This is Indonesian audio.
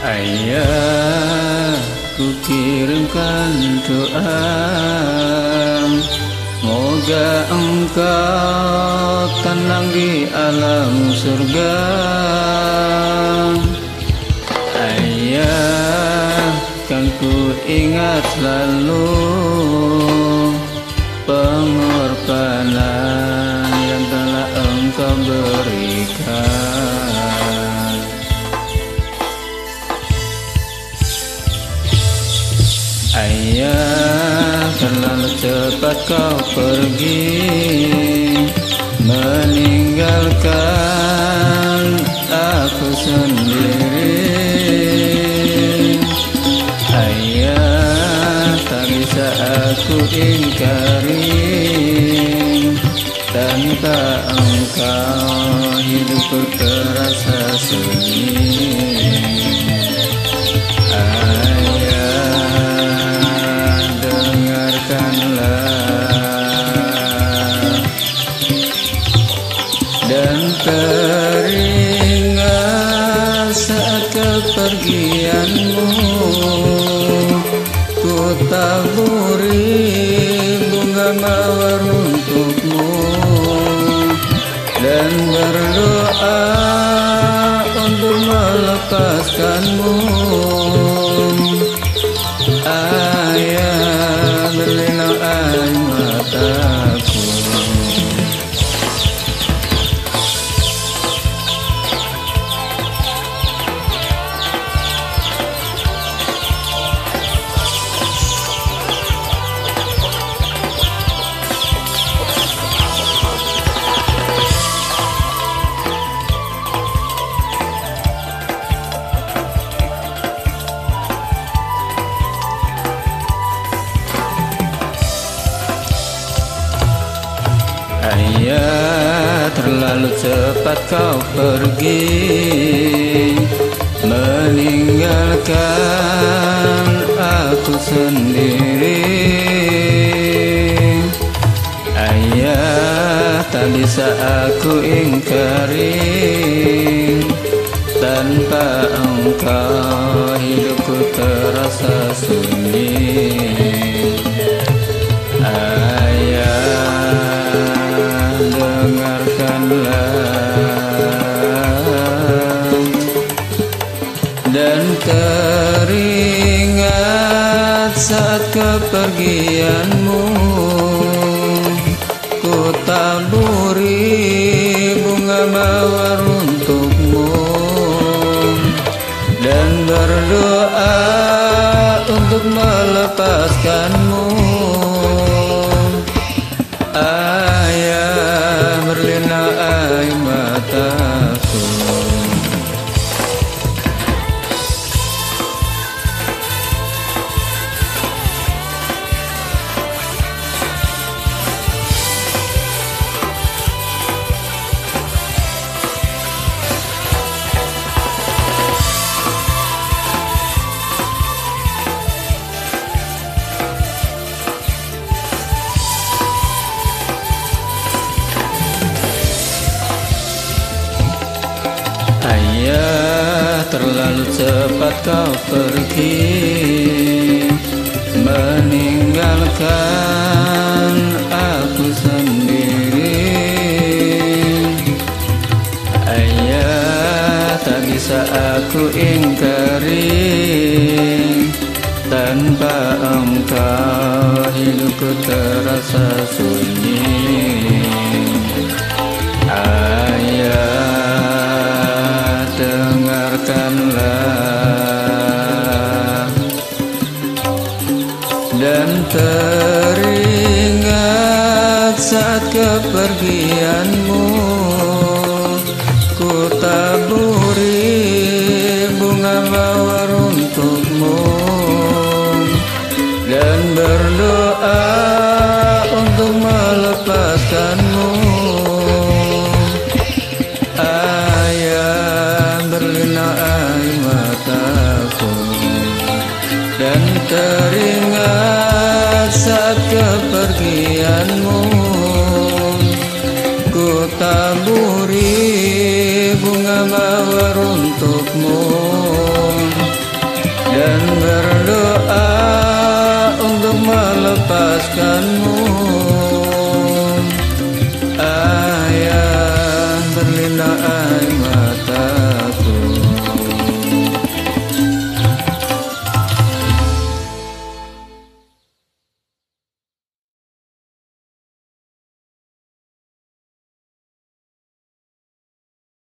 Ayah, ku kirimkan doa, moga engkau tenang di alam surga. Ayah, kan ku ingat selalu pengorbanan yang telah engkau berikan. Ayah, terlalu cepat kau pergi, meninggalkan aku sendiri. Ayah, tak bisa aku ingkari, tanpa engkau hidupku terasa sunyi. Dan teringat saat kepergianmu, ku taburi bunga mawar untukmu dan berdoa untuk melepaskanmu. Ayah, berlinang air mataku. Ayah, terlalu cepat kau pergi, meninggalkan aku sendiri. Ayah, tak bisa aku ingkari, tanpa engkau hidupku terasa sunyi. Dan teringat saat kepergianmu, ku taburi bunga mawar untukmu dan berdoa untuk melepaskanmu. Ayah, berlinang air mataku. Ayah, terlalu cepat kau pergi, meninggalkan aku sendiri. Ayah, tak bisa aku ingkari, tanpa engkau hidupku terasa sunyi. Ayah, dengarkanlah. Dan teringat saat kepergianmu, ku taburi bunga mawar untukmu dan berdoa untuk melepaskanmu. Ayah, berlinang air mataku. Dan teringat saat kepergianmu, ku taburi bunga mawar untukmu berdoa untuk melepaskanmu.